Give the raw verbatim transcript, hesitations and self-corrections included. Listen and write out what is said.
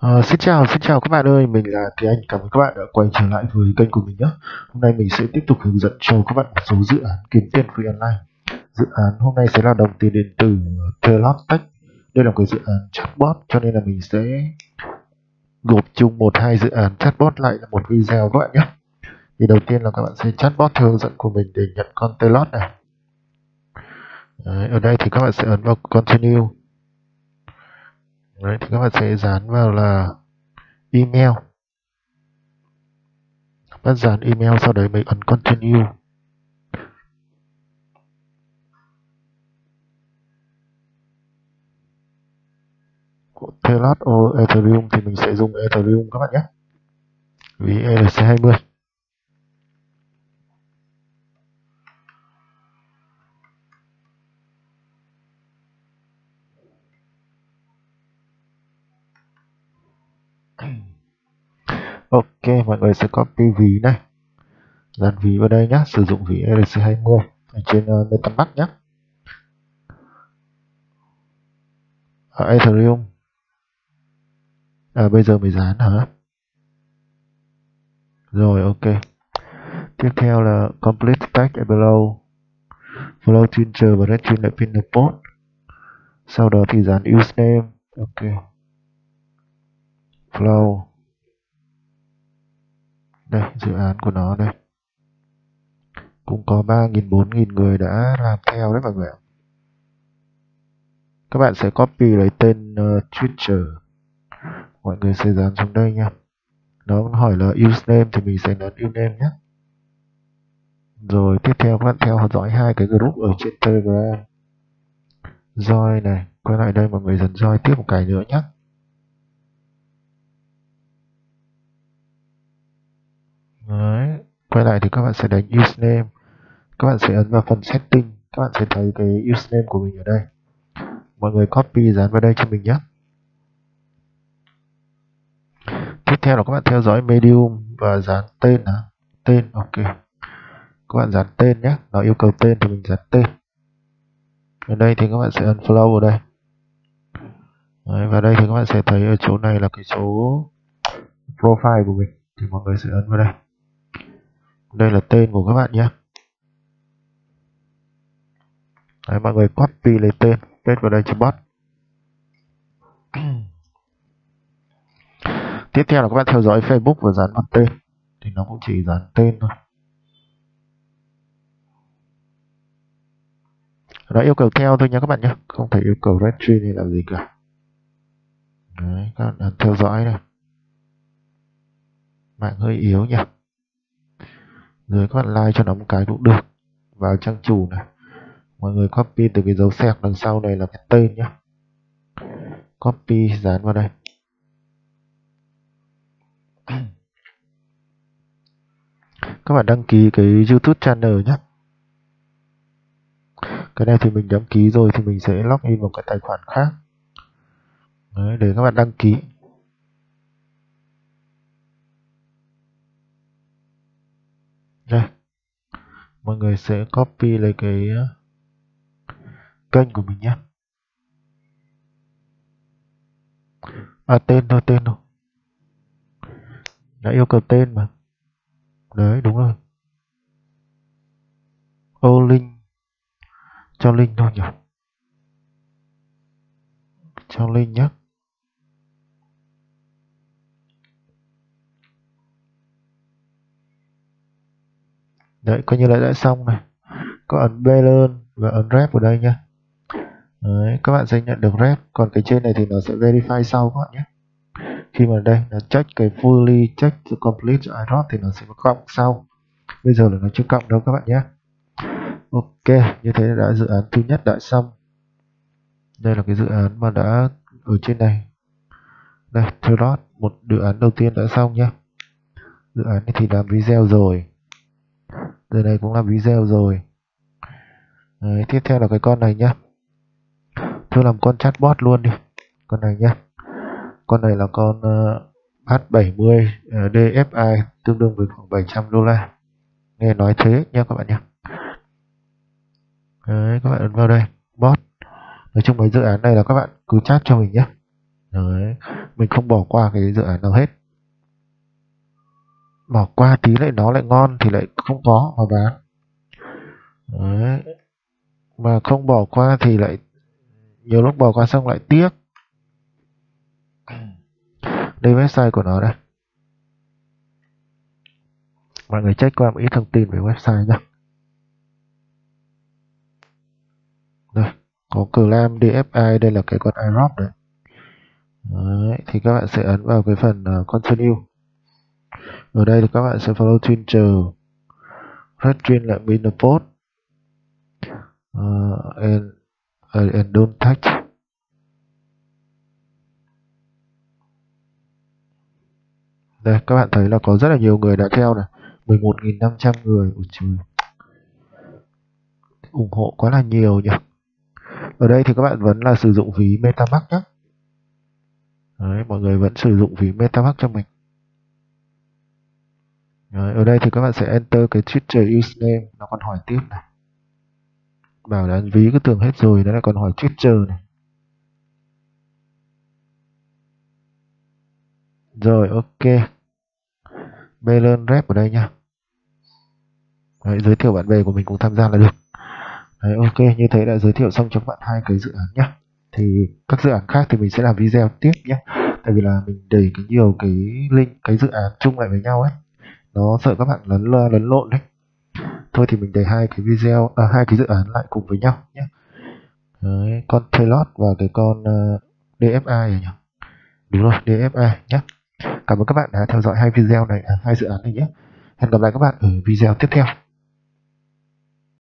Ờ, xin chào, xin chào các bạn ơi, mình là Kỳ Anh, cảm ơn các bạn đã quay trở lại với kênh của mình nhé. Hôm nay mình sẽ tiếp tục hướng dẫn cho các bạn một số dự án kiếm tiền free online. Dự án hôm nay sẽ là đồng tiền điện tử Telot Tech. Đây là một cái dự án chatbot, cho nên là mình sẽ gộp chung một hai dự án chatbot lại là một video các bạn nhé. Thì đầu tiên là các bạn sẽ chatbot theo hướng dẫn của mình để nhận con Telot này. Đấy, ở đây thì các bạn sẽ ấn vào Continue. Đấy, thì các bạn sẽ dán vào là email. Bạn dán email, sau đấy mình ấn Continue. Telot or Ethereum thì mình sẽ dùng Ethereum các bạn nhé, vì E R C hai mươi. Ok, mọi người sẽ copy ví này, dán ví vào đây nhé, sử dụng ví E R C hai mươi ở trên uh, MetaMask nhé. Ở Ethereum, à bây giờ mới dán hả? Rồi, ok. Tiếp theo là complete stack below, flow twinter và red twin lại pin post. Sau đó thì dán username, ok. Flow, đây dự án của nó đây, cũng có ba nghìn bốn nghìn người đã làm theo đấy mọi người ạ. Các bạn sẽ copy lấy tên uh, Twitter, mọi người sẽ dán xuống đây nha. Nó hỏi là username thì mình sẽ ấn username nhé. Rồi tiếp theo các bạn theo dõi hai cái group ở trên Telegram. Join này, quay lại đây mọi người dần join tiếp một cái nữa nhé. Đấy, quay lại thì các bạn sẽ đánh username. Các bạn sẽ ấn vào phần setting, các bạn sẽ thấy cái username của mình ở đây. Mọi người copy dán vào đây cho mình nhé. Tiếp theo là các bạn theo dõi medium và dán tên à? Tên, ok. Các bạn dán tên nhé, nó yêu cầu tên thì mình dán tên. Ở đây thì các bạn sẽ ấn flow ở đây. Đấy, và đây thì các bạn sẽ thấy ở chỗ này là cái số profile của mình, thì mọi người sẽ ấn vào đây. Đây là tên của các bạn nhé. Đấy, mọi người copy lấy tên, paste vào đây cho bot. Tiếp theo là các bạn theo dõi Facebook và dán mặt tên, thì nó cũng chỉ dán tên thôi. Nó yêu cầu theo thôi nha các bạn nhé, không thể yêu cầu red tree hay làm gì cả. Đấy, các bạn theo dõi này. Mạng hơi yếu nhỉ. Rồi các bạn like cho nó một cái cũng được. Vào trang chủ này, mọi người copy từ cái dấu xẹt đằng sau này là cái tên nhé. Copy dán vào đây. Các bạn đăng ký cái YouTube channel nhé. Cái này thì mình đăng ký rồi thì mình sẽ login vào cái tài khoản khác. Đấy, để các bạn đăng ký. Đây, mọi người sẽ copy lấy cái kênh của mình nhé. À tên thôi, tên thôi. Đã yêu cầu tên mà. Đấy, đúng rồi. Ô link, cho link thôi nhỉ. Cho link nhé. Đấy, coi như là đã xong này. Có ấn balance và ấn rep ở đây nhé. Đấy, các bạn sẽ nhận được rep. Còn cái trên này thì nó sẽ verify sau các bạn nhé. Khi mà đây nó check cái fully check to complete iRobot thì nó sẽ có cộng sau. Bây giờ là nó chưa cộng đâu các bạn nhé. Ok, như thế đã dự án thứ nhất đã xong. Đây là cái dự án mà đã ở trên này. Đây, Telot, một dự án đầu tiên đã xong nhé. Dự án này thì làm video rồi. Giờ này cũng làm video rồi. Đấy, tiếp theo là cái con này nhá. Thôi làm con chatbot luôn đi. Con này nhá. Con này là con uh, H bảy mươi uh, đê ép i, tương đương với khoảng bảy trăm đô la. Nghe nói thế nhé các bạn nhé. Đấy, các bạn ấn vào đây, bot. Nói chung mấy dự án này là các bạn cứ chat cho mình nhé. Đấy. Mình không bỏ qua cái dự án nào hết. Bỏ qua tí lại nó lại ngon thì lại không có mà bán. Đấy. Mà không bỏ qua thì lại nhiều lúc bỏ qua xong lại tiếc. Đây website của nó đây. Mọi người check qua một ít thông tin về website nhé. Đây, có Clam đê ép i, đây là cái con iRob đấy. Đấy. Thì các bạn sẽ ấn vào cái phần uh, Continue. Ở đây thì các bạn sẽ follow Twitter, Red Twin lại win the post, uh, and, uh, and don't touch. Đây, các bạn thấy là có rất là nhiều người đã theo này, mười một nghìn năm trăm người. Ôi trời, ủng hộ quá là nhiều nhỉ. Ở đây thì các bạn vẫn là sử dụng ví MetaMask nhé. Đấy, mọi người vẫn sử dụng ví MetaMask cho mình. Đấy, ở đây thì các bạn sẽ enter cái Twitter username, nó còn hỏi tiếp này. Bảo là ví cứ tưởng hết rồi, nó lại còn hỏi Twitter này. Rồi, ok. Balance rep ở đây nha. Đấy, giới thiệu bạn bè của mình cùng tham gia là được. Đấy, ok, như thế đã giới thiệu xong cho các bạn hai cái dự án nhé. Thì các dự án khác thì mình sẽ làm video tiếp nhé. Tại vì là mình đẩy cái nhiều cái link, cái dự án chung lại với nhau ấy, nó sợ các bạn lấn lấn lộn đấy. Thôi thì mình đẩy hai cái video, à, hai cái dự án lại cùng với nhau nhé. Đấy, con Taylor và cái con uh, đê ép i rồi nhỉ? Đúng rồi, đê ép i nhé. Cảm ơn các bạn đã theo dõi hai video này, à, hai dự án này nhé. Hẹn gặp lại các bạn ở video tiếp theo.